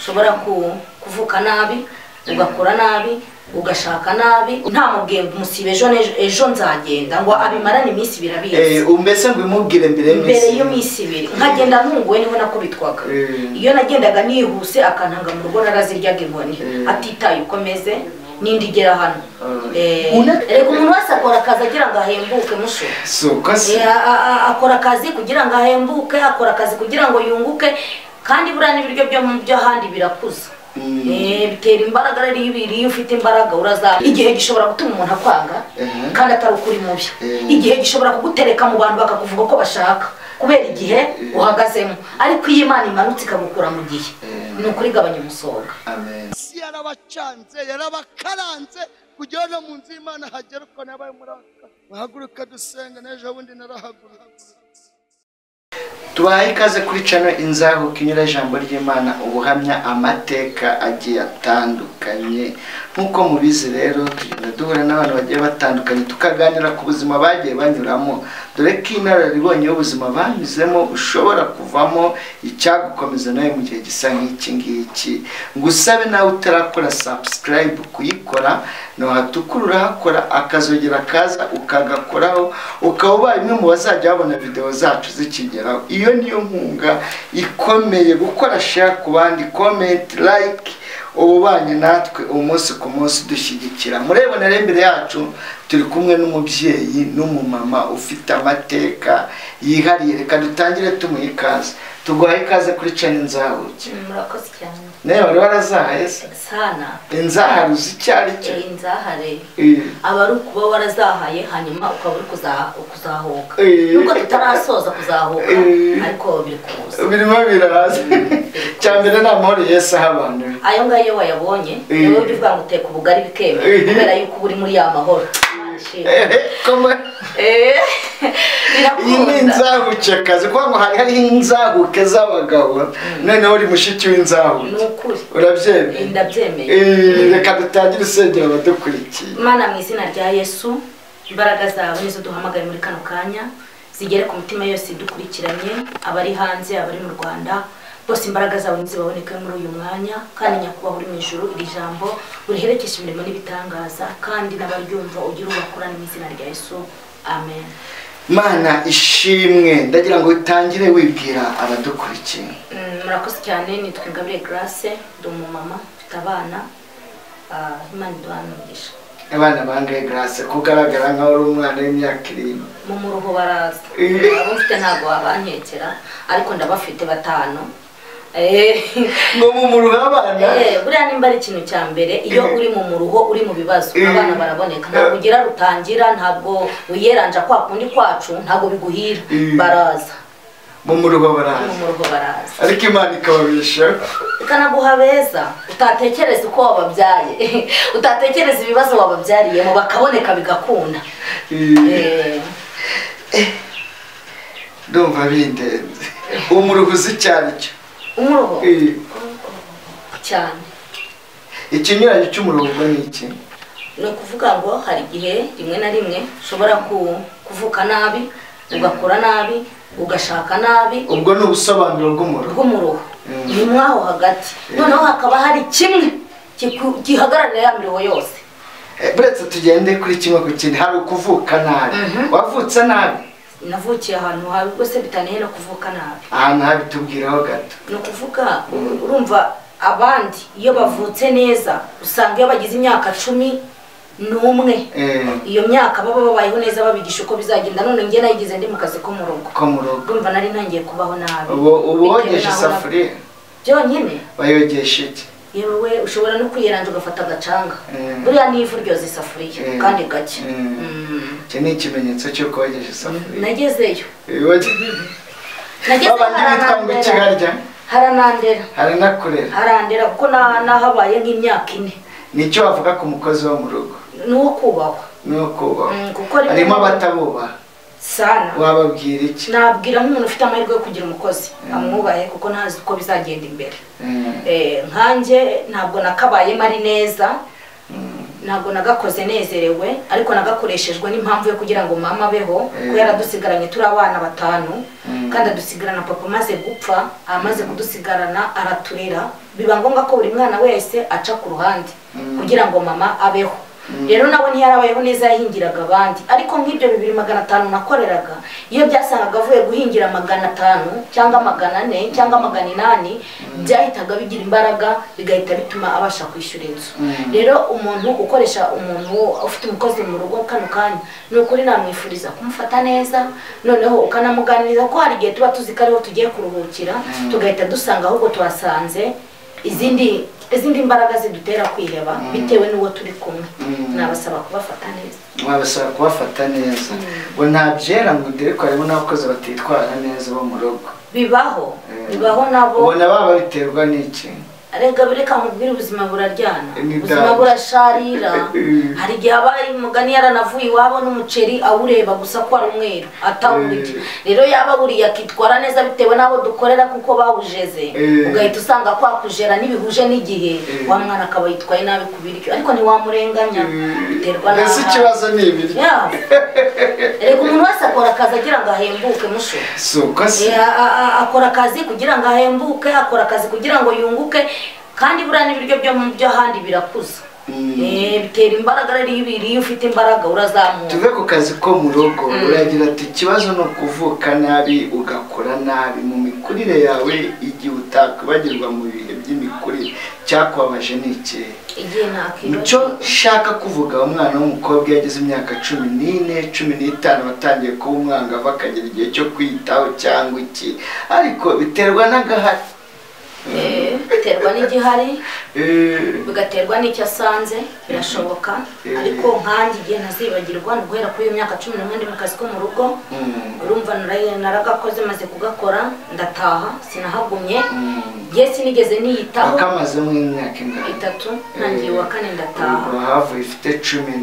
ushobora kuvuka nabi ugakora nabi ugashaka nabi nta mubwiye umusibe ejo nzagenda ngo abimarane iminsi birabizi umbese ngo imubwire mbere iyo minsi ibiri nkagenda ntunguwe niho nakubitwaga iyo nagendaga nihuse akantanga mu rugo naraziryaga inkoni atitaye ukomeze nindi igera hano reka umuntu wese akora akazi agira ngo ahembuke musho akora akazi kugira ngo ahembuke akora akazi kugira ngo yunguke kandi buriya n'ibiryo byo ahandi birakuza bitera imbaraga rero iyo ufite imbaraga urazaba igihe gishobora gutuma umuntu akwanga kandi atari ukuri mubi igihe gishobora kugutereka mu bantu bakakuvuga ko bashaka kubera igihe uhagazemo ariko iyo Imana imanutse ikagukura mu gihe ni ukuri gabanya umusonga yarabacanze yarabakaranze kugira no mu nzu y'Imana hagera uko nabaye muraka bahaguruka dusenga n'ejo bundi narahagurutse. Tubaye ikaze kuri channel Inzahuka inyura ijambo ry'Imana ubuhamya amateka agiye atandukanye nkuko mubizi rero tugenda duhura n'abantu bagiye batandukanye tukaganira ku buzima bagiye banyuramo dore ko inararibonye y'ubuzima banyuzemo ushobora kuvamo icyagukomeza nawe mu gihe gisa nk'iki ngiki ngusabe nawe utarakora subscribe kuyikora no hatukurura hakora akazogera kaza ukagakoraho ukaba imwe mu bazajya babona video zacu zikigeraho iyo niyo nkunga ikomeye gukora share ku bandi comment like ubanye natwe umunsi ku munsi dushyigikira murebona imbere yacu turi kumwe n'umubyeyi n'umumama ufite amateka yihariye reka dutangire tumuhikaze tuguhaye ikaze kuri channel Inzahuka. Murakoze cyane nawe wari warazahaye sana inzahara uzi cyari cyo inzahare abaru kuba warazahaye hanyuma ukaba uri kuzahoka nuko tutarasoza kuzahoka ariko biri kuza birimo biraza cyambere n'amahoro Yesu abantu ayo ngayo wayabonye niwe uvuga ngo uteka ubugari bikeme kubera yuko uri muri ya mahoro iyi Inzahuka kazi kwa ngo hari Inzahuka z'abagabo noneho uri mushiki w'Inzahuka nukuri urabyemeye ndabyemeye reka dutangire usengera abadukurikiye Mana mu izina rya Yesu imbaraga zawe nizo duhamagaye muri kano kanya zigere ku mitima yose dukurikiranye abari hanze abari mu Rwanda bose imbaraga zawe nizibaboneke muri uyu mwanya kandi nyakubaho uri mu ijuru iri jambo uriherekesha imirimo n'ibitangaza kandi n'abaryumva ugira ubakorana mu izina rya Yesu amen. Mana ishimwe ndagira ngo utangire wibwira abadukurikiye. Murakoze cyane nitwa Ingabire Grace ndi umumama mfite abana Imana iduhanugisha abana bangaye Grace kugaragara nka uri umwana w'imyaka 7 mu muruho baraza abo mfite ntago abankekera ariko ndabafite 5 ngo mu muruho abana buriya nimba ari ikintu cya mbere iyo uri mu muruho uri mu bibazo abana baraboneka ntabwo ugira rutangira ntabwo wiyeranja kwa kundi kwacu ntabwo biguhira baraza mu muruho baraza ariko Imana ikababisha ikanaguha beza utatekereza uko wababyaye utatekereza ibibazo wababyariyemo bakaboneka bigakunda ndumva bindenze umuruho uzi cyane cyo umuruho cyane ikinyuranyo cy'umuruho ni iki ni ukuvuga ngo hari igihe rimwe na rimwe ushobora kuvuka nabi ugakora nabi ugashaka nabi ubwo ni ubusobanuro bw'umuruho ni mwaho hagati noneho hakaba hari kimwe gihagararira ya miruho yose buretse tugende kuri kimwe ku kindi hari ukuvuka nabi wavutse nabi navukiye ahantu habi rwose bitaniye no kuvuka nabi ahantu habi tubwiraho gato ni ukuvuga urumva abandi iyo bavutse neza usanga iyo bagize imyaka 11 iyo myaka baba babayeho neza babigisha uko bizagenda none nge nayigize ndi mu kazi ko mu rugo urumva nari ntangiye kubaho nabi ubu wogeje isafuriya byonyine bayogesha iki yewe ushobora no kwiyeranja ugafata agacanga buriya n'ivu ryoza isafuriya kandi gake iki ni ikimenyetso cy'uko wogeje isafuriya nagezeyo haranandera kuko nahabaye nk'imyaka 4 nicyo wavuga ku mukozi wo mu rugo nuwo kubahwa harimo abatabubaha sana wababwira iki nabwira nk'umuntu ufite amahirwe yo kugira umukozi amwubahe kuko ntazi uko bizagenda imbere nkanjye ntabwo nakabayemo ari neza ntabwo nagakoze nezerewe ariko nagakoreshejwe n'impamvu yo kugira ngo mama abeho ko yaradusigaranye turi abana 5 kandi adusigarana papa maze gupfa amaze kudusigarana araturera biba ngombwa ko buri mwana wese aca ku ruhande kugira ngo mama abeho. Rero nawe ntiyarabayeho neza, yahingiraga abandi, ariko nk'ibyo 2,500 nakoreraga iyo byasangaga avuye guhingira 500 cyangwa 400 cyangwa 800 byahitaga bigira imbaraga, bigahita bituma abasha kwishyura inzu. Rero umuntu ukoresha umuntu ufite umukozi mu rugo kano kanya ni ukuri namwifuriza kumufata neza, noneho ukanamuganiriza ko hari igihe tuba tuzi ko ariho tugiye kuruhukira, tugahita dusanga ahubwo tuhasanze izindi mbaraga zidutera kwiheba bitewe n'uwo turi kumwe. Nabasaba kubafata neza. Mwabasaba kubafata neza. Ngo ntabyera ngo dore ko harimo n'abakozi batitwara neza bo mu rugo. Bibaho nabo. Ubona baba biterwa n'iki? Arega bireka mubwira ubuzima buraryana, ubuzima burasharira. Hari igihe abaye umugani yaranavuye iwabo n'umuceri awureba gusa ko ari umweru atawurije. Rero yaba buriya akitwara neza bitewe n'abo dukorera kuko bawujeze, ugahita usanga kwakujera n'ibihuje n'igihe, wa mwana akaba yitwaye nabi kubiryo, ariko ntiwamurenganya, biterwa naho. Ese ikibazo ni ibiryo. Reka umuntu wese akora akazi agira ngo ahembuke musho. Suko se. Akora akazi kugira ngo ahembuke, akora akazi kugira ngo yunguke, kandi buriya n'ibiryo byo handi birakuza. Bitera imbaraga, rero iyo ufite imbaraga urazamuka. Tuve ku kazi ko mu rugo, uragira ati ikibazo no kuvuka nabi ugakora nabi mu mikurire yawe, igihe utakwibagirwa mu bihe by'imikurire cyakubabaje n'iki? Nicyo shaka kuvuga. Umwana w'umukobwa yageze imyaka 14, 15 batangiye kuba umwangavu akagira igihe cyo kwitaho cyangwa iki, ariko biterwa n'agahari. Biterwa n'igihari, bigaterwa n'icyo asanze, birashoboka. Ariko nkanjye igihe ntazibagirwa ni guhera kuri iyo myaka 11 mu kazi ko mu rugo. Urumva naragakoze maze kugakora ndataha, sinahagumye. Yesi nigeze niyitaho. Akamaze mu myaka ingana 3, ntangiye wa 4 ndataha. Havu ifite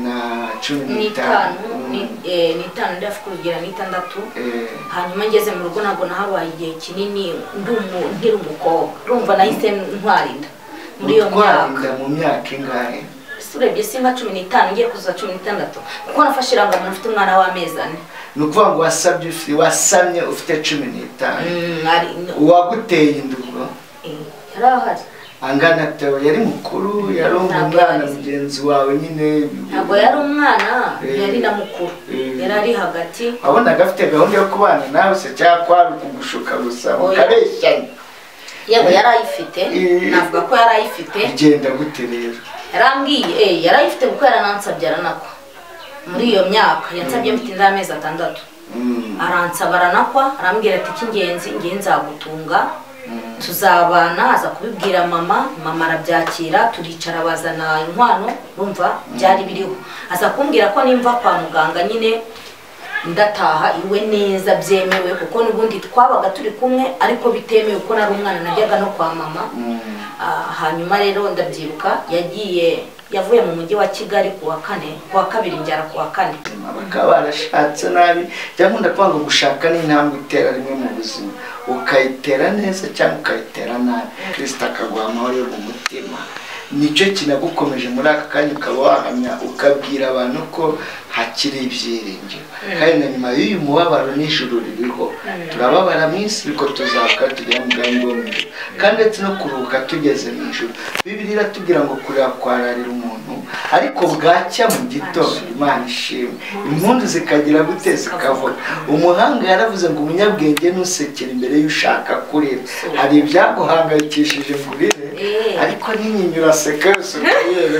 15 ndafu kugira ni 6. Hanyuma ngeze mu rugo ntabwo nahabaye igihe kinini, nkiri umukobwa. Urumva nahise ntwarinda muri iyo myaka. Mu myaka ingahe? Urebye sinka 15 ngiye kuza 16, kuko nafashe irangamuntu mfite umwana w'amezi 4. Ni ukuvuga ngo wasamye ufite 15. Uwaguteye indugo yarahari. Angana Theo yari mukuru, yari umwana mugenzi wawe nyine? Ntabwo yari umwana, yari na mukuru, yari ari hagati. Wabonaga afite gahunda yo kubana nawe se cyangwa kwari kugushuka gusa mukabeshyanya? Yego yarayifite, navuga ko yarayifite. Igenda gute rero? Yarambwiye yarayifite kuko yaranansabye aranakwa. Muri iyo myaka yansabye mfite amezi 6. Aransaba aranakwa, arambwira ati cy'ingenzi ngiye nzagutunga, tuzabana. Aza kubibwira mama arabyakira, turicara bazana inkwano, urumva byari biriho. Aza kumbwira ko nimva kwa muganga nyine ndataha iwe neza byemewe, kuko n'ubundi twabaga turi kumwe ariko bitemewe kuko nari umwana najyaga no kwa mama. Hanyuma rero ndabyibuka yavuye mu mujyi wa Kigali kuwa 2 njyara kuwa 4. Bakaba barashatse nabi. Cyangwa kwanga gushaka n'intambwe itera rimwe mu buzima, ukayitera neza cyangwa ukayitera nabi, Kristo akaguha amahoro yo mu mutima. Nicyo kinagukomeje muri aka kanya, ukaba wahamya ukabwira abantu ko hakiri ibyiringiro. Kandi na nyuma y'uyu mubabaro n'ijuru ririho, turababara mu isi ariko tuzaka tujya mu bwami bwo mu ijuru, kandi ndetse no kuruhuka tugeze mu ijuru. Bibiliya iratubwira ngo kurira kwararira umuntu, ariko bwacya mu gitondo Imana ishimwe, impundu zikagira gute zikavuga. Umuhanga yaravuze ngo umunyabwenge ntusekere imbere y'ushaka kurira. Hari ibyaguhangayikishije ngo urire, ariko n'inyinyura seka yose ukayere.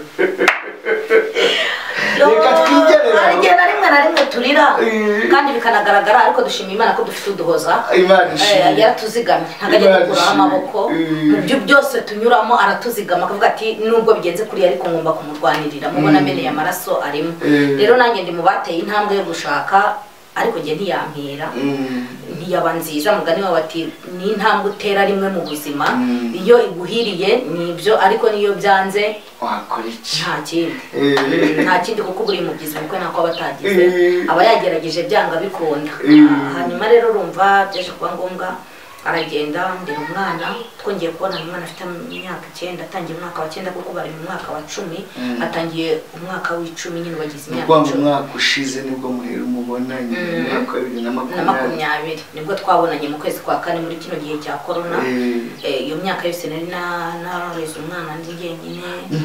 Reka twigerera. Agenda rimwe turira, kandi bikanagaragara, ariko dushima Imana ko dufite uduhoza. Imana ishimwe. Yaratuzigamye, ntabwo ajya dukuraho amaboko. Mu byo byose tunyuramo aratuzigama, akavuga ati nubwo bigenze kuri ariko ngomba kumurwanirira. Mubona ameneye amaraso arimo. Rero nanjye ndi mu bateye intambwe yo gushaka, ariko ngiye ntiyampera, ntiyaba nziza. Mugani wawe ati ni intambwe utera rimwe mu buzima, iyo iguhiriye nibyo, ariko niyo byanze wakora iki? Nta kindi kuko buri mu byiza kuko nako batagize aba yagerageje byanga bikunda. Hanyuma rero urumva byaje kuba ngombwa aragenda ndera umwana twongeye kubona umwana afite imyaka 9 atangiye umwaka wa 9 kuko bari mu mwaka wa 10 atangiye umwaka wa 10 nyine bagize imyaka 10 umwaka ushize nibwo muhera umubonanye umwaka wa 2020 nibwo twabonanye mu kwezi kwa kane muri kino gihe cya corona iyo myaka yose nari nareze umwana ndi jyenyine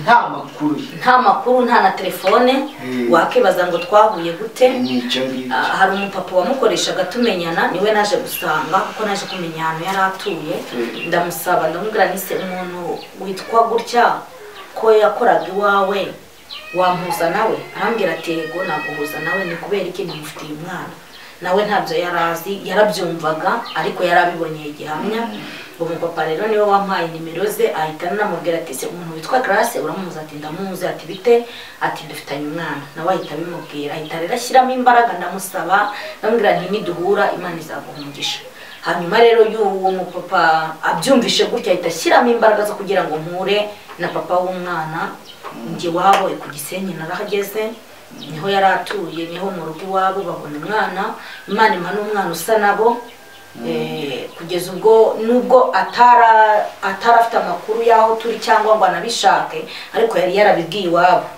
nta makuru nta na telefone wakibaza ngo twahuye gute hari umupapa wamukoreshaga tumenyana niwe naje gusanga kuko naje kumenya ahantu yari atuye ndamusaba ndamubwira nise umuntu witwa gutya ko yakoraga iwawe wampuza nawe arambwira ati yego naguhuza nawe ni kubera iki ntamufitiye umwana nawe ntabyo yarazi yarabyumvaga ariko yarabibonye igihamya umupapa rero niwe wampaye nimero ze ahita namubwira ati se umuntu witwa Grace uramuzi ati ndamuzi ati bite ati dufitanye umwana nawe ahita bimubwira ahita rero ashyiramo imbaraga ndamusaba ndamubwira nti niduhura Imana izaguha umugisha hanyuma rero y'uwo mupapa abyumvishe gutya ahita ashyiramo imbaraga zo kugira ngo mpure na papa w'umwana njye wabo ku Gisenyi narahageze niho yari atuye niho mu rugo iwabo babona umwana Imana impa n'umwana usa nabo kugeza ubwo nubwo atarafite amakuru yaho turi cyangwa ngo anabishake ariko yari yarabibwiye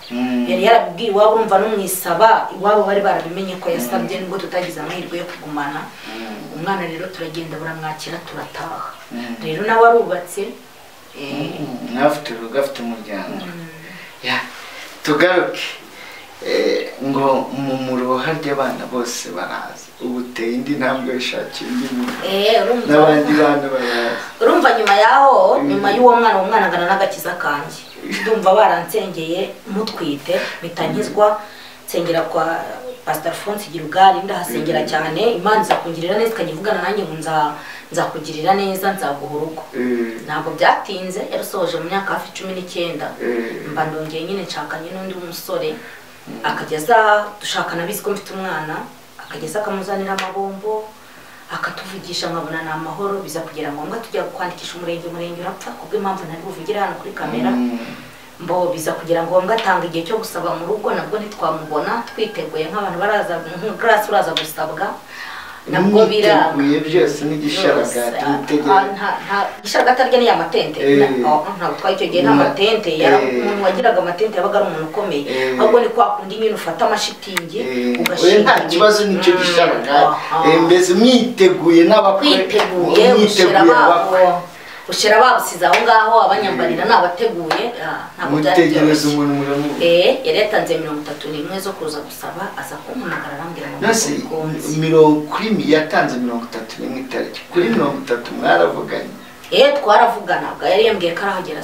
iwabo urumva n'umwisaba iwabo bari barabimenye ko yasabye nubwo tutagize amahirwe yo kugumana umwana rero turagenda baramwakira turataha rero nawe arubatse mwafite urugo afite umuryango tugaruke ngo mu muroha ry'abana bose baraza ubu uteye indi ntambwe wishakiye indi n'abandi bana baraza urumva nyuma yaho nyuma y'uwo mwana angana n'agakiza kanjye ndumva baransengeye mutwite mitanyizwa nsengera kwa Pastor Alphonse Girugari ndahasengera cyane Imana izakungirira neza ikanyivugana nanjye ngo nzakugirira neza nzaguha urugo ntabwo byatinze yarusoje mu myaka hafi 19 mba ndongeye nyine nshakanye n'undi musore akageza dushakana bizi ko mfite umwana akageza akamuzanira amabombo akatuvugisha nkabona na amahoro biza kugira ngombwa tujya kwandikisha umurenge urapfa kubwo impamvu nari buvugira hano kuri kamera mbo biza kugira ngombwa atanga igihe cyo gusaba mu rugo nabwo ntitwamubona twiteguye nk'abantu baraza Grace uraza gusabwa nabwo biraguye byose n'igisharagati nta gisharagati arya ni amatente ntabwo twacyo gihe nta matente umuntu wagiraga amatente yabaga ari umuntu ukomeye ahubwo ni kwa kundi nyine ufata amashitingi ugashinga nta kibazo n'icyo gisharagati mbese mwiteguye n'abakwiteguye ushira babusize aho ngaho abanyambarira nabateguye ntabwo mutegereza umuntu muramu yari yatanze 31 zo kuza gusaba aza kumpamagara arambwira ngo nase kuri yatanze 31 itariki kuri 30 mwaravuganye twaravuganaga yari yambwiye ko arahagera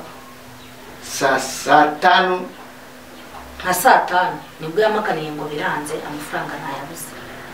saa 5 nka saa 5 nibwo yamakaniye ngo biranze amafaranga ntayabuze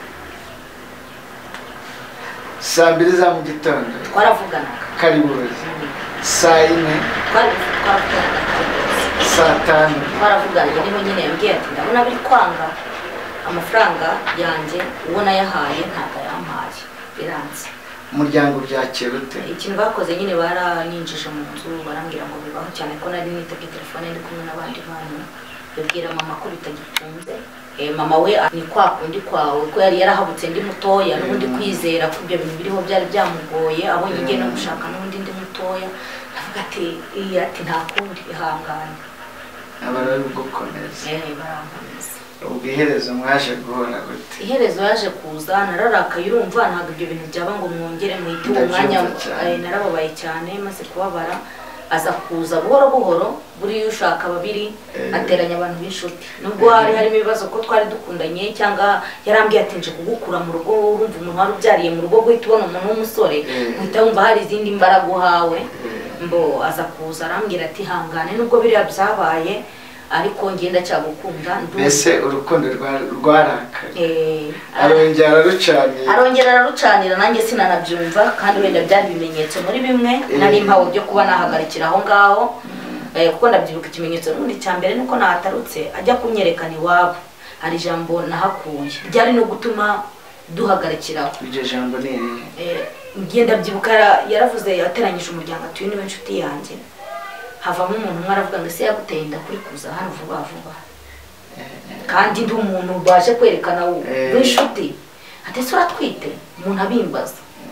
saa 2 za mu gitondo twaravuganaga karibuzi saa 4 twaravuganaga saa 5 twaravuganaga niho nyine yambwiye ati ndabona biri kwanga amafaranga yanjye ubona yahaye ntabwo yampaye biranze umuryango byakira ute ikintu bakoze nyine baraninjije mu nzu barambwira ngo bibaho cyane ko nari nitabye telefone ndi kumwe n'abandi bantu babwira mama ko bitagifunze mama we ni kwa kundi kwawe ko yari yarahabutse ndi mutoya n'ubundi kwizera ko ibyo bintu biriho byari byamugoye abonye igihe no gushaka n'ubundi ndi mutoya avuga ati nta kundi ihangane abari gukomeza barankomeza ubwo iherezo mwaje guhora gute iherezo yaje kuza nararakaye urumva ntabwo ibyo bintu byaba ngo mwongere muhite uwo mwanya narababaye cyane maze kubabara aza kuza buhoro buhoro buri ushaka babiri ateranya abantu b'inshuti nubwo harimo ibibazo ko twari dukundanye cyangwa yarambwiye ati nje kugukura mu rugo urumva umuntu wari ubyariye mu rugo guhita ubona umuntu w'umusore uhita wumva hari izindi mbaraga uhawe mbo aza kuza arambwira ati hangane nubwo biriya byabaye ariko ngenda cyagukunda mbese urukundo rwarakaye arongera ararucanira nanjye sinanabyumva kandi wenda byari bimenyetso muri bimwe nari mpawe byo kuba nahagarikira aho ngaho kuko ndabyibuka ikimenyetso n'ubundi cya mbere nuko nahatarutse ajya kunyerekana iwabo hari ijambo nahakuye ryari no gutuma duhagarikiraho iryo jambo ni ngenda byibuka yaravuze yateranyije umuryango atuye niwe nshuti yanjye havamo umuntu umwe aravuga ngo ese yaguteye inda kuri kuza hano vuba vuba kandi ndi umuntu baje kwerekana w'inshuti ati ese uratwite umuntu abimbaza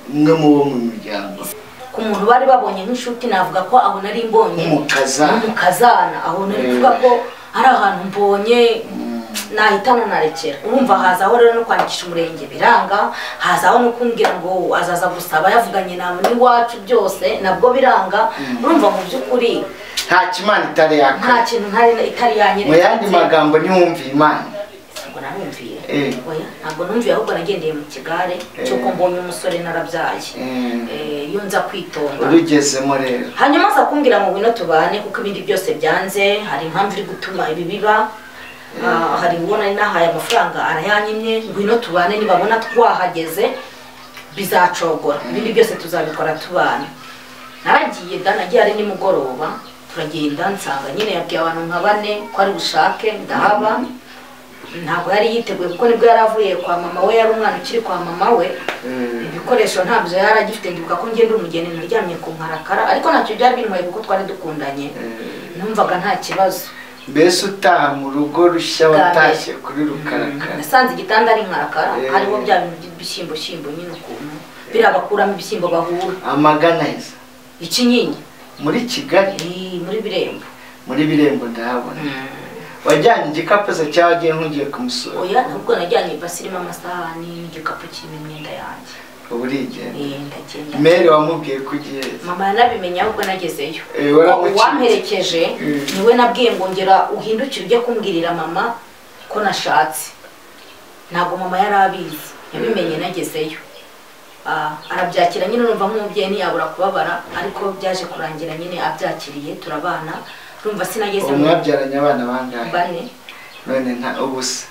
umwe mu bo mu miryango ku muntu bari babonye nk'inshuti navuga ko aho nari mbonye umukazana aho nari kuvuga ko hari ahantu mbonye nahitana narekera urumva hazaho rero no kwandikisha umurenge biranga hazaho no kumbwira ngo azaza gusaba yavuganye nawe n'iwacu byose nabwo biranga urumva mu by'ukuri nta kimana itari yaka nta kintu itari yanyereka mu yandi magambo ntiwumviye imana ntabwo narumviye oya ntabwo numviye ahubwo nagendeye mu kigare cy'uko mbonye umusore narabyaye iyo nza kwitonda urugezemo rero hanyuma aza kumbwira ngo ngwino tubane kuko ibindi byose byanze hari impamvu iri gutuma ibi biba hari ubona nahaye amafaranga arayanyimye ngwino tubane nibabona twahageze bizacogora ibindi byose tuzabikora tubana naragiye nagiye ari nimugoroba turagenda nsanga nyine yabwiye abantu nka 4 ko ari bushake ndahaba ntabwo yari yiteguye kuko nibwo yari avuye kwa mama we yari umwana ukiri kwa mama we ibikoresho ntabyo yari agifite ndibuka ko ngenda umugeni naryamye ku nkarakara ariko ntacyo byari bintwaye kuko twari dukundanye numvaga nta kibazo mbese utaha mu rugo rushya watashye kuri rukarakara nasanze igitanda ari nkarakara hariho bya bintu by'ibishyimbo nyine ukuntu birabakuramo ibishyimbo bahura amagana isa ikinyinya muri Kigali muri Birembo ndahabona wajyanye igikapu se cyawe agiye nkugiye kumusura oya ntabwo najyanye ibasi irimo amasahani n'igikapu kirimo imyenda yanjye urigenda mere wamubwiye kugiye mama yanabimenye ahubwo nagezeyo wamperekeje niwe nabwiye ngo ngera uhindukire ujye kumbwirira mama ko nashatse ntabwo mama yari abizi yabimenye nagezeyo arabyakira nyine urumva nk'umubyeyi ntiyabura kubabara ariko byaje kurangira nyine abyakiriye turabana urumva sinageze mwabyaranye abana bangahe 4 none nta ubusa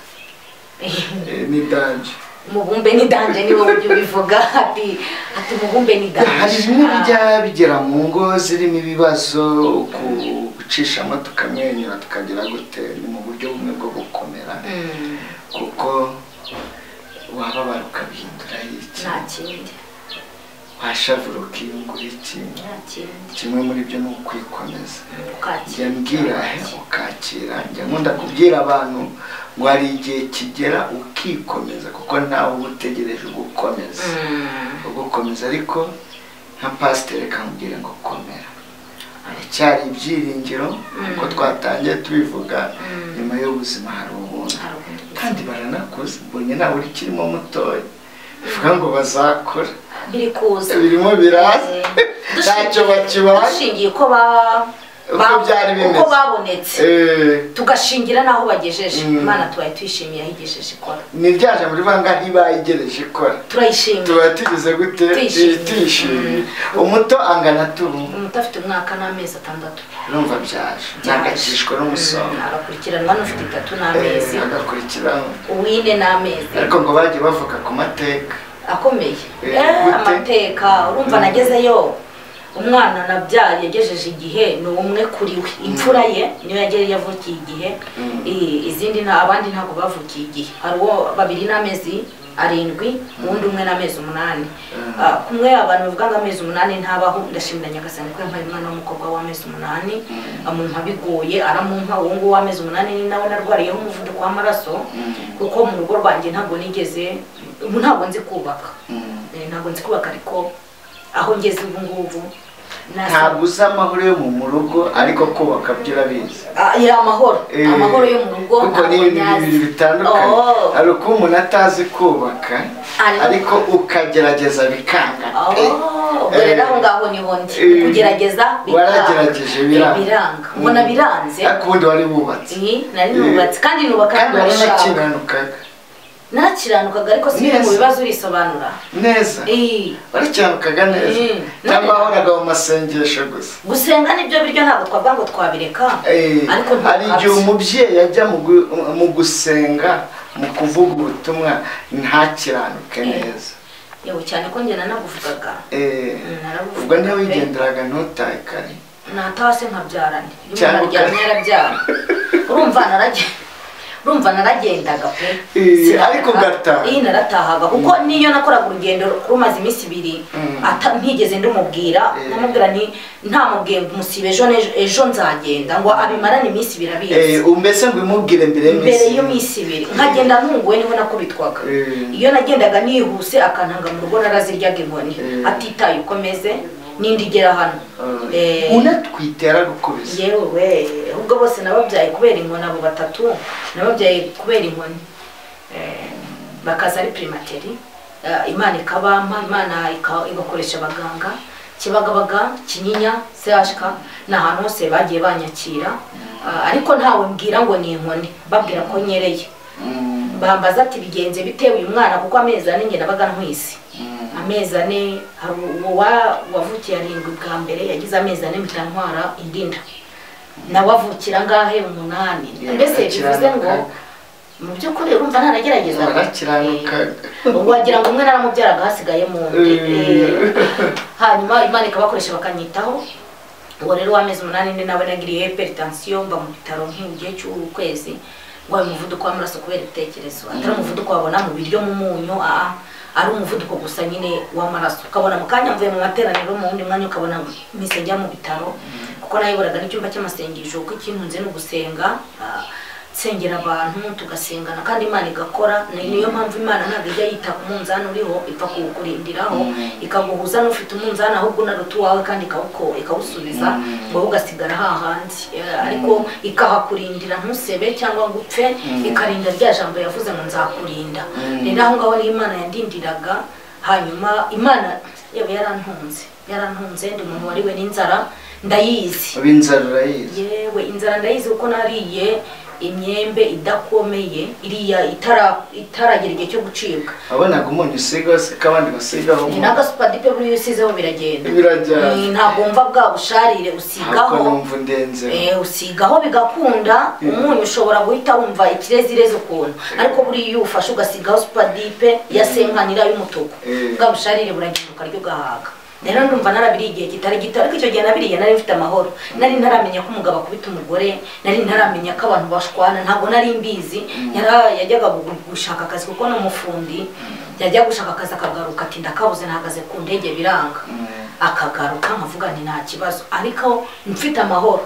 ni danje mubumbe ni danje niwe ujye ubivuga ati mubumbe ni danje hari bimwe bijya bigera mu ngo zirimo ibibazo gucishamo tukamwenyura tukagira gute ni mu buryo bumwe bwo gukomera kuko wababara ukabihindura iki nta kindi washavura ukiyungura iki kimwe muri byo ni ukwikomeza njya mbwira ukakira njya nkunda kubwira abantu ngo hari igihe kigera ukikomeza kuko ntawe uba utegereje ugukomeza ariko nka pasiteri kamubwira ngo komera cyari ibyiringiro uko twatangiye tubivuga nyuma y'ubuzima hari ubundi kandi baranakuze mbonye nawe uri kirimo mutoya bivuga ngo bazakora biri kuza birimo biraza ntacyo bakibaye dushingiye ko uko babonetse tugashingira n'aho bagejeje imana tubaye tuyishimiye aho igejeje ikora ni ryaje muri bangahe bayigereje ikora turayishimiye tuba tugeze gute tuyishimiye umuto angana tubu umuto afite umwaka n'amezi 6 urumva byaje nagakishwa n'umusonga agakurikiranwa n'ufite 3 n'amezi agakurikirana uwine n'amezi ariko ngo bagiye bavuga ku mateka akomeye amateka urumva nagezeyo umwana nabyaye yagejeje igihe ni umwe kuri we imfura ye niyo yavukiye igihe izindi abandi ntabwo bavukiye igihe hari uwo 2 n'amezi 7 uwundi 1 n'amezi 8 kumwe abantu bavuga ngo amezi 8 ntabaho ndashimira Nyagasani ko yampaye umwana w'umukobwa w'amezi 8 amumpa bigoye aramumpa uwo ngo w'amezi 8 ni nawe narwariyeho umuvuduko w'amaraso kuko mu rugo rwanjye ntabwo nigeze ntabwo nzi kubaka ariko aho ngeze ubu ngubu ntabwo uzi amahoro yo mu rugo ariko kubaka byo urabizi amahoro yo mu rugo kuko ni ibintu bitandukanye hari uko umuntu atazi kubaka ariko ukagerageza bikanga ubwo rero aho ngaho niho ndi kugerageza waragerageje biranga mbona biranze ariko ubundi wari wubatse nari nubatse kandi nubaka narakiranukaga ariko si mu bibazo urisobanura neza warakiranukaga neza cyangwa wahoraga mu masengesho gusa gusenga nibyo biryo ntabwo twavuga ngo twabireka ariko hari igihe umubyeyi ajya mu gusenga mu kuvuga ubutumwa ntakiranuke neza yewe cyane ko njye nanabuvugaga ubwo ntawe wigenderaga ntutahe kare natase nkabyarane iyo umuntu aryamye arabyara urumva naragiye urumva naragendaga pe ariko gataha naratahaga kuko niyo nakoraga urugendo rumaze iminsi 2 ntigeze ndumubwira namubwira nti ntamubwiye musibe ejo nzagenda ngo abimarane iminsi 2 abizi umbese ngo imubwire mbere yo minsi 2 nkagenda ntunguwe niho nakubitwaga iyo nagendaga nihuse akantanga mu rugo naraziryaga inkoni atitaye ukomeze nindi gera hano unatwitera gukubisa yewe ubwo bose nababyaye kubera inkoni abo 3 nababyaye kubera inkoni bakaza ari primateri Imana ikabampa Imana igakoresha abaganga Kibagabaga Kinyinya CHK n'ahantu hose bagiye banyakira ariko ntawe mbwira ngo ni inkoni babwira ko nyereye bambaza ati bigenze bitewe uyu mwana kuko amezi 4 nge nabaga ntwisi amezi 4 wavukiye 7 bwa mbere yagize amezi 4 mitantwara indinda nawavukira ngahe 8 mbese bivuze ngo mu byukuri urumva ntanagerageza wagira ngo umwe naramubyaraga hasigaye mu hanyuma Imana ikabakoresha bakanyitaho uwo rero w'amezi 8 nawe nagiriye hypertension mba mu bitaro nk'igihe cy'ukwezi ngo umuvuduko w'amaraso kubera ibitekerezo atari umuvuduko wabona mu biryo mu munyo ari umuvuduko gusa nyine w'amaraso ukabona mu kanya mvuye mu materaniro mu wundi mwanya ukabona misejya mu bitaro kuko nayiboraga n'icyumba cy'amasengesho uko ikintu nze no gusenga sengera abantu tugasengana kandi Imana igakora niyo mpamvu Imana ntabwo ijya yita ku munzani uriho ipfa kuwukurindiraho ikaguhuza n'ufite umunzani ahubwo unaruta uwawe kandi ikawusubiza ngo ugasigara hahandi ariko ikahakurindira ntusebe cyangwa ngo upfe ikarinda rya jambo yavuze ngo nzakurinda rero aho ngaho ni Imana yandindiraga hanyuma Imana yarantunze ndi umuntu wariwe n'inzara ndayizi yewe inzara ndayizi kuko nariye imyembe idakomeye iriya itaragera igihe cyo gucibwa abonaga umunyu usiga se kabandi basigaho naga supadipe buri yusizeho biragenda ntabwo mva bwa busharire usigaho usigaho bigakunda umunyu ushobora guhita wumva ikirezirezo ukuntu ariko buri iyo ufashe ugasigaho supadipe ya senkanira y'umutuku bwa busharire buragenda ukaryo gahaga rero ndumva narabiri igihe kitari gito ariko icyo gihe nabiriye nari mfite amahoro nari ntaramenya ko umugabo akubita umugore nari ntaramenya ko abantu bashwana ntabwo nari mbizi yajyaga gushaka akazi kuko n'umufundi yajya gushaka akazi akagaruka ati ndakabuze nahagaze ku ndege biranga akagaruka nkavuga nti nta kibazo ariko mfite amahoro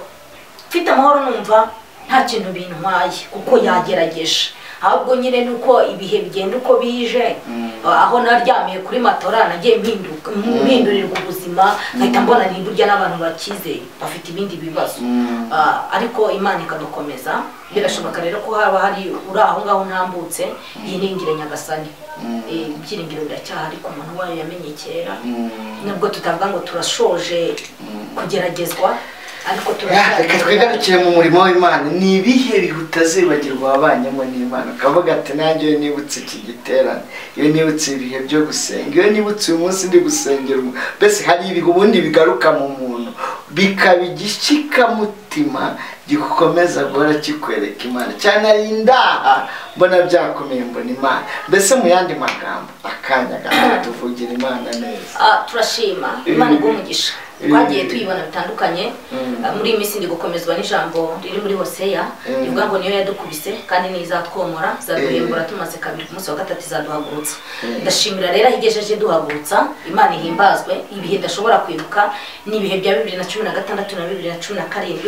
numva nta kintu bintwaye kuko yagerageje ahubwo nyine nuko ibihe bigenda uko bije aho naryamiye kuri matora nagiye mpindurirwa ubuzima nkahita mbona burya n'abantu bakize bafite ibindi bibazo ariko Imana ikadukomeza birashoboka rero ko haba hari uri aho ngaho ntambutse yiringire Nyagasani ibyiringiro biracyahari ku muntu wayo yamenye kera nubwo tutavuga ngo turashoje kugeragezwa ariko reka twigarukire mu murimo w'Imana ni ibihe bihe utazibagirwa wabanyemo n'Imana ukavuga ati nanjye iyo nibutse iki giterane iyo nibutse ibihe byo gusenga iyo nibutse uyu munsi ndi gusengera mbese hari ibihe ubundi bigaruka mu muntu bikaba igishikamutima gikukomeza guhora kikwereka Imana cyane ari indaha mbona byakomeye mbona Imana mbese mu yandi magambo akanya gato tuvugira Imana neza turashima Imana igumugisha twagiye tuyibona bitandukanye muri iyi minsi ndi gukomezwa n'ijambo riri muri Hoseya rivuga ngo niyo yadukubise kandi nizatwomora zaduhembura tumaze kabiri ku munsi wa 3 zaduhagurutsa ndashimira rero higejeje duhagurutsa Imana ihimbazwe ibihe ndashobora kwibuka ni ibihe bya 2016 na 2017 na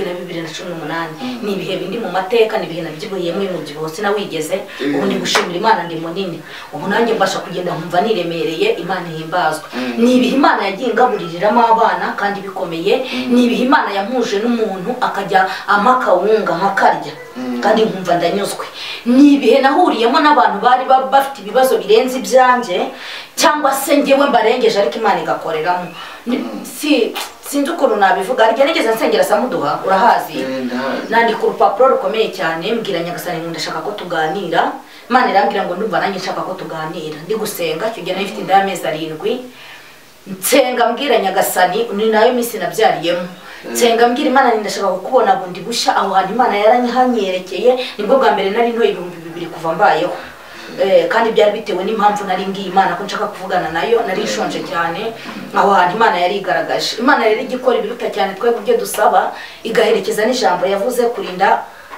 2018 ni ibihe bindi mu mateka ni ibihe nabyibuyemo mu byibo sinawigeze ubu ndi gushimira Imana ndi munini ubu nanjye mbasha kugenda nkumva niremereye Imana ihimbazwe ni ibihe Imana yagiye ngaburiramo abana kandi bikomeye ni ibihe Imana yampuje n'umuntu akajya amakawunga nkakarya kandi nkumva ndanyuzwe ni ibihe nahuriyemo n'abantu bari bafite ibibazo birenze ibyanjye cyangwa se ngewe mbarengeje ariko Imana igakoreramo sinzi ukuntu nabivuga ariko nigeze nsengera Samuduha urahazi nandika urupapuro rukomeye cyane mbwira Nyagasani ndashaka ko tuganira Imana irambwira ngo ndumva nanjye nshaka ko tuganira ndi gusenga cyo gihe nafite inda y'amezi 7 nsenga mbwira Nyagasani ni nayo minsi nabyariyemo nsenga mbwira Imana ndashaka kukubona bundi busha aho hantu Imana yaranyihanyerekeye nibwo bwa mbere nari ntoye 2000 kuva mbayeho kandi byari bitewe n'impamvu nari ngiye Imana ko nshaka kuvugana nayo nari nshonje cyane aho hantu Imana yari igaragaje Imana rero igikora ibiruta cyane twebwe ibyo dusaba igaherekeza n'ijambo yavuze kurinda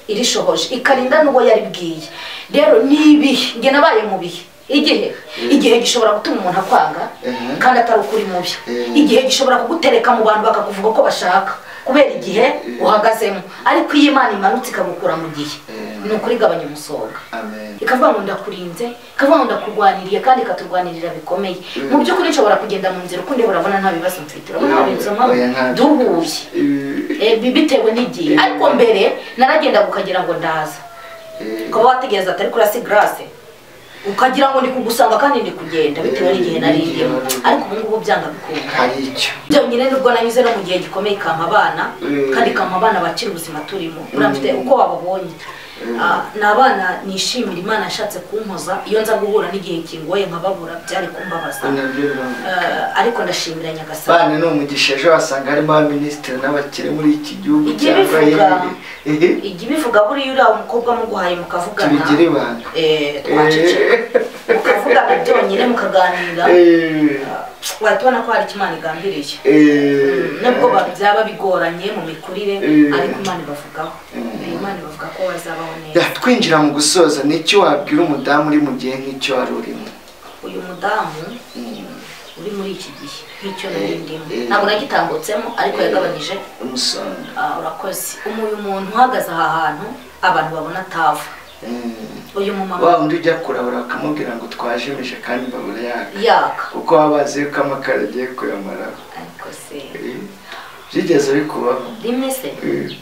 irishohoje ikarinda n'uwo yaribwiye. Rero nibihe nge nabaye mu bihe igihe gishobora gutuma umuntu akwanga kandi atari ukuri mubi. Igihe gishobora kugutereka mu bantu bakakuvuga ko bashaka kubera igihe uhagazemo, ariko iyo Imana imanutse ikagukura mu gihe ni ukuri gabanya umusonga. Ikavuga ngo ndakurinze, ikavuga ngo ndakurwaniriye kandi ikaturwanirira bikomeye. Mu by'ukuri nshobora kugenda mu nzira ukundi urabona nta bibazo mfite, urabona bizoma duhuye bitewe n'igihe. Ariko mbere naragenda ukagera ngo ndaza, ukaba wategereza atari kuri asi grace ukagira ngo ndi kugusanga kandi ndi kugenda bitewe n'igihe narindimo. Ariko ubu ngubu byanga bikunda byonyine nubwo nanyuze no mu gihe gikomeye kampa abana kandi kampa abana bakira ubuzima turimo. Uramfite uko wababonye ni abana nishimira Imana yashatse kumpoza. Iyo nza guhura n'igihe kingoye nkababura byari kumbabaza, ariko ndashimira Nyagasani. Bana ni umugisha ejo wasanga harimo abaminisitiri n'abakire muri iki gihugu. Igi bivuga buriya uriya umukobwa muguhaye mukavugana tubigire ibanga mukavugana byonyine mukaganira, wahita ubona ko hari icyo Imana igambiriye. Nubwo byaba bigoranye mu mikurire ariko Imana ibavugaho, Imana ibavuga ko bazabaho neza. Twinjira mu gusoza, nicyo wabwira umudamu uri mu gihe nk'icyo wari urimo? Uyu mudamu uri muri iki gihe nk'icyo nari ndimo ntabwo nagitambutsemo ariko yagabanije umusonga. Urakoze. Uyu muntu uhagaze aha hantu abantu babona atava. Uyu mumama wa undi ujya kurabura bakamubwira ngo twajimishe kandi babura yaka kuko wabazi yuko amakara agiye kuyamaraho. Ariko se byigeze bikubaho rimwe se?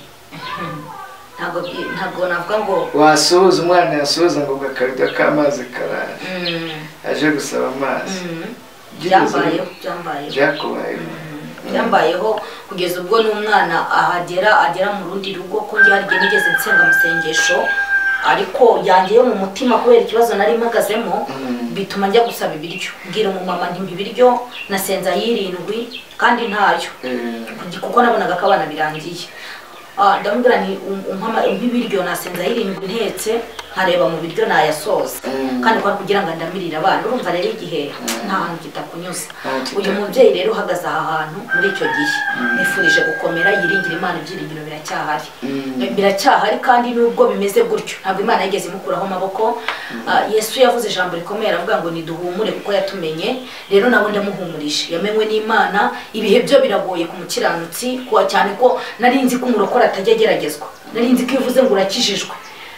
Ntabwo navuga ngo wasuhuza umwana yasuhuza ngo gakarito k'amazi karaje aje gusaba amazi. Byambayeho kugeza ubwo n'umwana agera mu rundi rugo ko njye harige nigeze nsenga amasengesho ariko yangiye mu mutima kubera ikibazo nari mpagazemo bituma njya gusaba ibiryo. Mbwira umumama nti ibiryo nasenza 7 kandi ntayo kuko nabonaga ko abana birangiye. Ndamubwira nti nk'ibiryo nasenza 7 ntetse nkareba mu biryo nayasoza kandi kwa kugira ngo ndamirira abana. Urumva rero igihe nta hantu kitakunyuza. Uyu mubyeyi rero uhagaze aha hantu muri icyo gihe nifurije gukomera, yiringira Imana, ibyiringiro biracyahari kandi nubwo bimeze gutyo ntabwo Imana yigeze imukuraho amaboko. Yesu yavuze ijambo rikomeye aravuga ngo niduhumure kuko yatumenye. Rero nabo ndamuhumurije, yamenwe n'Imana. Ibihe byo biragoye ku mukiranutsi kuwa cyane ko nari nzi ko umurokora atajya ageragezwa, nari nzi ko ivuze ngo urakijijwe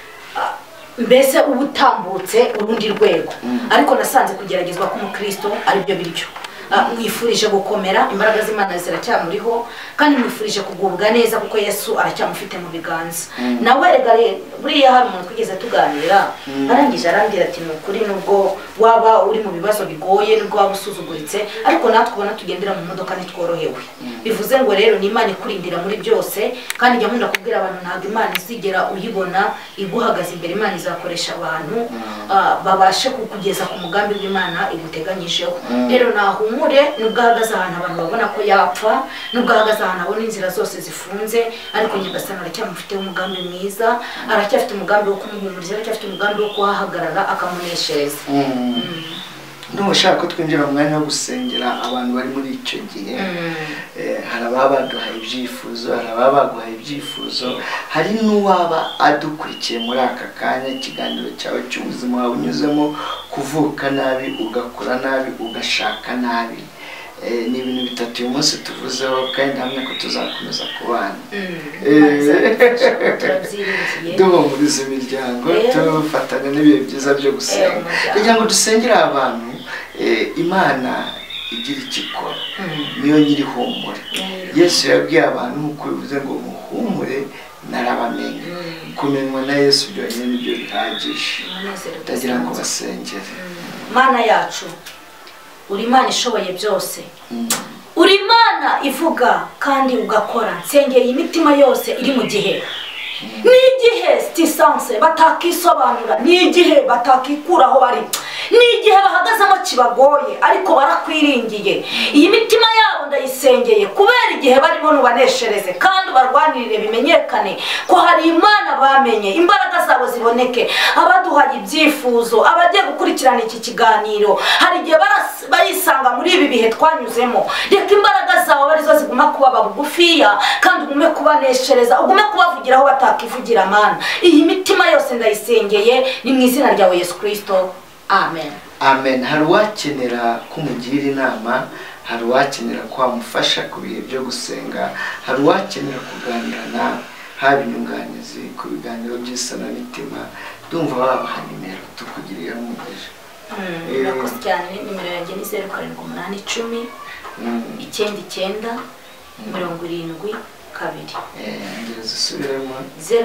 mbese uba utambutse urundi rwego, ariko nasanze kugeragezwa k'umukristo ari byo biryo. Mwifurije gukomera, imbaraga z'Imana ziracyamuriho kandi mwifurije kugubwa neza kuko Yesu aracyamufite mu biganza. Nawe regare buriya hari umuntu twigeze tuganira arangije arambwira ati ni ukuri nubwo waba uri mu bibazo bigoye nubwo waba usuzuguritse ariko natwe ubona tugendera mu modoka ntitworohewe. Bivuze ngo rero ni Imana ikurindira muri byose kandi njya nkunda kubwira abantu ntabwo Imana izigera uyibona iguhagaze imbere. Imana izakoresha abantu babashe kukugeza ku mugambi w'Imana iguteganyijeho. Rero nahumure nubwo ahagaze ahantu abantu babona ko yapfa, nubwo ahagaze ahantu abona inzira zose zifunze, ariko Nyagasani aracyamufiteho umugambi mwiza, aracyafite umugambi wo kumuhumuriza, aracyafite umugambi wo kuhahagarara akamuneshereza. Nushaka ko twinjira mu mwanya wo gusengera abantu bari muri icyo gihe, hari ababa baduhaye ibyifuzo, hari ababa baguhaye ibyifuzo, hari n'uwaba adukurikiye muri aka kanya ikiganiro cyawe cy'ubuzima wawe unyuzemo, kuvuka nabi, ugakura nabi, ugashaka nabi. Ni ibintu bitatu uyu munsi tuvuzeho kandi hamwe ko tuzakomeza kubana duhumuriza imiryango, tufatanya n'ibihe byiza byo gusenga kugira ngo dusengere abantu. Imana igira icyo ikora, niyo nyiri humure. Yesu yabwiye abantu nk'uko bivuze ngo muhumure narabamenye. Kumenywa na Yesu byonyine nibyo bihagije. Ndagira ngo basengere. Mana yacu, uri Imana ishoboye byose, uri Imana ivuga kandi ugakora. Nsengeye imitima yose iri mu gihe, n'igihe stisanse batakisobanura, n'igihe batakikuraho bari, n'igihe bahagazemo kibagoye ariko barakwiringiye. Iyi mitima yabo ndayisengeye kubera igihe barimo nubaneshereze kandi barwanirire bimenyekane ko hari Imana bamenye, imbaraga zabo ziboneke. Abaduhaye ibyifuzo, abagiye gukurikirana iki kiganiro, hari igihe barisanga muri ibi bihe twanyuzemo. Reka imbaraga zawe arizo ziguma kuba bugufiya kandi ugume kubaneshereza ugume kubavugiraho batakivugira mana iyi mitima yose ndayisengeye ni mu izina rya Yesu Kristo amen amen. Hari uwakenera kumugira inama, hari uwakenera kwamufasha ku bihe byo gusenga, hari uwakenera kuganira nawe haba inyunganizi ku biganiro by'isanamitima, ndumva wabaha nimero tukugirira umugisha. Murakoze cyane. Nimero yanjye ni 0780 992 ngira zisubiremo 0780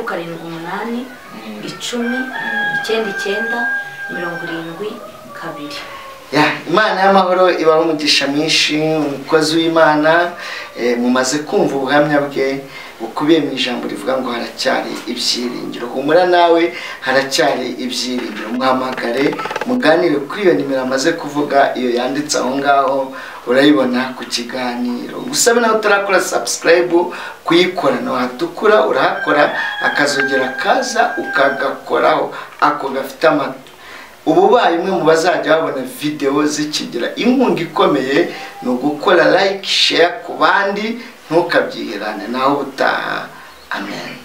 10 99 ya Imana y'amahoro ibaho umugisha mwinshi. Umukozi w'Imana mumaze kumva ubuhamya bwe bukubiye mu ijambo rivuga ngo haracyari ibyiringiro. Humura nawe haracyari ibyiringiro. Muhamagare muganire kuri iyo nimero amaze kuvuga, iyo yanditse aho ngaho urayibona ku kiganiro. Gusabe nawe utarakora subscribe kuyikora no hatukura urahakora, akazogera kaza ukagakoraho ako gafite amata. Ubu baye umwe mu bazajya babona video zikigira inkunga ikomeye no gukora like share ku bandi, ntukabyihirane naho ubutaha. Amen.